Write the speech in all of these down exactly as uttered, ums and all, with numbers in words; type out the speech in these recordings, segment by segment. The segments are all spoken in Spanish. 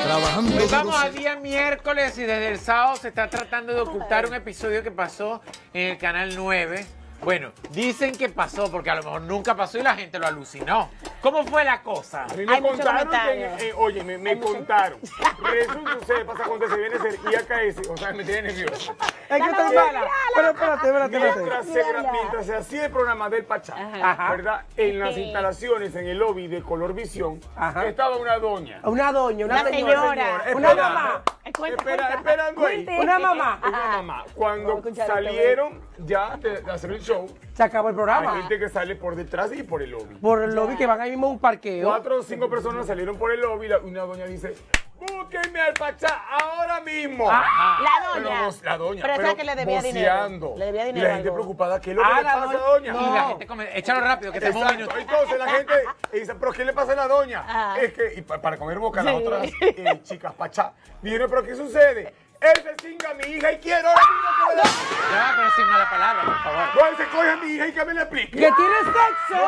trabajando. Pues vamos al día miércoles y desde el sábado se está tratando de ocultar un episodio que pasó en el canal nueve. Bueno, dicen que pasó porque a lo mejor nunca pasó y la gente lo alucinó. ¿Cómo fue la cosa? A mí me Hay muchos contaron, que, comentarios. eh, oye, me, me contaron. Resulta que ustedes pasa cuando se viene a ser I A K S, o sea, me tiene nervioso. Es que está mala. Pero espérate, espérate, Mientras espérate. se, gra- mientras se hacía el programa del Pachá, Ajá. ¿verdad? En las instalaciones, en el lobby de Color Visión, Ajá. estaba una doña. Una doña, una, Una señora. señora. Una Esperando, mamá. Cuenta, espera, cuenta. esperando ahí. Cuente. Una mamá. Una mamá. Cuando Vamos a escuchar esto, salieron ya de, de hacer el show, Se acabó el hay programa. gente que sale por detrás y por el lobby. Por el lobby que van ahí mismo a un parqueo. Cuatro o cinco personas salieron por el lobby y la- una doña dice, búsquenme al Pachá ahora mismo. Ah, La Pero doña. vos- la doña, Pero, pero esa que le debía voceando. dinero. Le debía Y dinero. la gente algo. preocupada, ¿qué es lo que Ah, le la pasa a doña- doña? Y la gente come... Échalo rápido, que tenemos un Exacto. minuto. Entonces la gente dice, ¿pero qué le pasa a la doña? Ajá. Es que, y pa- para comer boca, las Sí. otras eh, chicas Pachá, dijeron, ¿pero qué sucede? Él se cinga a mi hija y quiero ahora mismo que me la... Ya, pero sin mala palabra, por favor. No, él se coge a mi hija y que me la explique. ¿Que tiene sexo?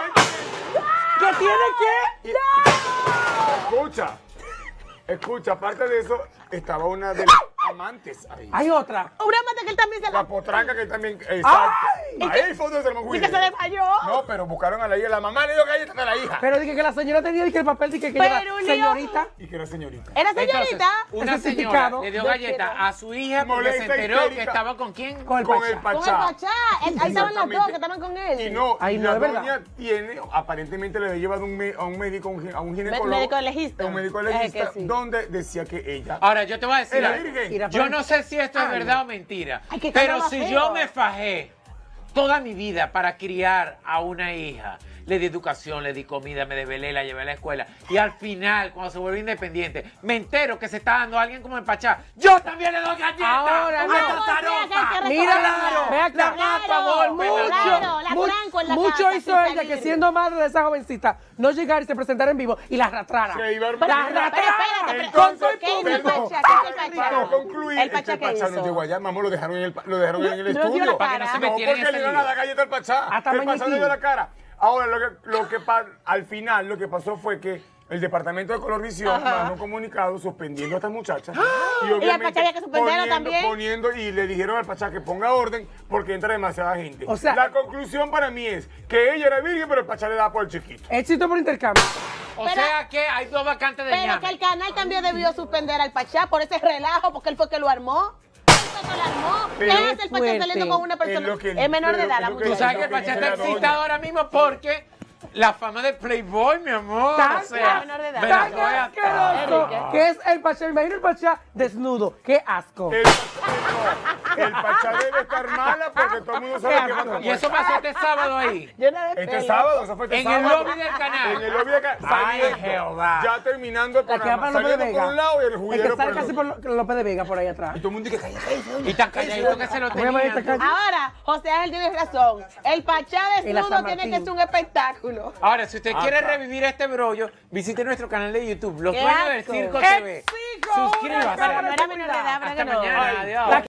¿Que tiene qué? Escucha, escucha, aparte de eso, estaba una de las amantes ahí. Hay otra. Una mata que él también se La la... potranca que también, exacto. ¡Ay! Ahí fue donde se lo Y que se desmayó. No, pero buscaron a la hija, la mamá le dio galletas a la hija. Pero dije que la señora tenía dije, el papel de que, que Pero era un señorita. Y que era señorita. Era Entonces, señorita. una El señora certificado le dio de galleta que- a su hija porque Molesta, se enteró histérica. que estaba con quién. Con el Con Pachá. el Con Pachá. el Pachá. Él- Ahí estaban las dos que estaban con él. Y no, Ay, no, la es verdad. doña tiene, aparentemente le había llevado un me- a un médico, un gi- a un ginecólogo. médico legista. A un médico Es que legista, sí. donde decía que ella Ahora, yo te voy a decir era algo. virgen. Mira, Yo no sé si esto es Ay, verdad o mentira, Ay, que pero cantaba si feo. yo me fajé toda mi vida para criar a una hija, le di educación, le di comida, me desvelé, la llevé a la escuela, y al final, cuando se vuelve independiente, me entero que se está dando a alguien como el Pachá, yo también le doy galletas. Ahora no. ¡A esta O sea, que hay que tarofa! Mira, recogerla. ve acá. La mata, Claro, golpe, Mucho, claro, la mu- tranco en la mucho casa, hizo sin ella salir. que siendo madre de esa jovencita, no llegar y se presentar en vivo y la arrastrara. Se iba a Pero, armar- pero espérate, pero- Entonces, ¿qué hizo el perdón, Pachá? ¿Qué hizo el para Pachá? concluir, El es que Pachá, el ¿qué Pachá no hizo? llegó allá, mamá, lo dejaron en el, pa- lo dejaron en el No dio estudio. la Para que no se cara. No, metieran porque en le ese iban a dar lío. galleta al Pachá. Hasta El Pachá Mañitín. no dio la cara. Ahora, lo que, lo que pa- al final, lo que pasó fue que el departamento de Color Visión mandó un comunicado suspendiendo a esta muchacha. Y obviamente Pachá había que suspenderlo poniendo, también. poniendo, y le dijeron al Pachá que ponga orden porque entra demasiada gente. O sea- la conclusión para mí es que ella era virgen, pero el Pachá le da por el chiquito. Éxito por intercambio. O Pero- sea que hay dos vacantes de Pero ñame. que el canal también debió suspender al Pachá por ese relajo, porque él fue que lo armó. Él fue que lo armó. ¿Qué Pero- hace el Pachá Fuerte. saliendo con una Es persona? lo que- Es menor de pero edad, es la lo que- Tú muchacha. sabes que el Lo que Pachá dice está la doña. excitado ahora mismo porque la fama de Playboy, mi amor. Tan- O sea, menor de edad. me la Tan voy a- asqueroso Enrique. que es el Pachá. Me imagino el Pachá desnudo. Qué asco. El, no, el Pachá debe estar mala porque todo el mundo sabe que va a Y eso pasó este sábado ahí. Yo no de Este pelo. sábado, eso fue este En el sábado. lobby del canal. En el lobby del canal. Ay, saliendo, Jehová. Ya terminando el La que va programa. para López de Saliendo por Vega. un lado y el El que juguero por sale el casi otro. por Lo- López de Vega por ahí atrás. Y todo el mundo dice, cállate. Y tan calladito que se lo Voy a poner esta tenían. calle. Ahora, José Ángel tiene razón. El Pachá Y la desnudo San tiene que Martín. ser un espectáculo. Ahora, si usted quiere Acá. revivir este brollo, visite nuestro canal de YouTube, Los ¡Qué Dueños del asco! Circo T V. Exijo una Suscríbase. Pero no era menor de edad, ¿verdad Hasta que no? mañana. Ay. Adiós. La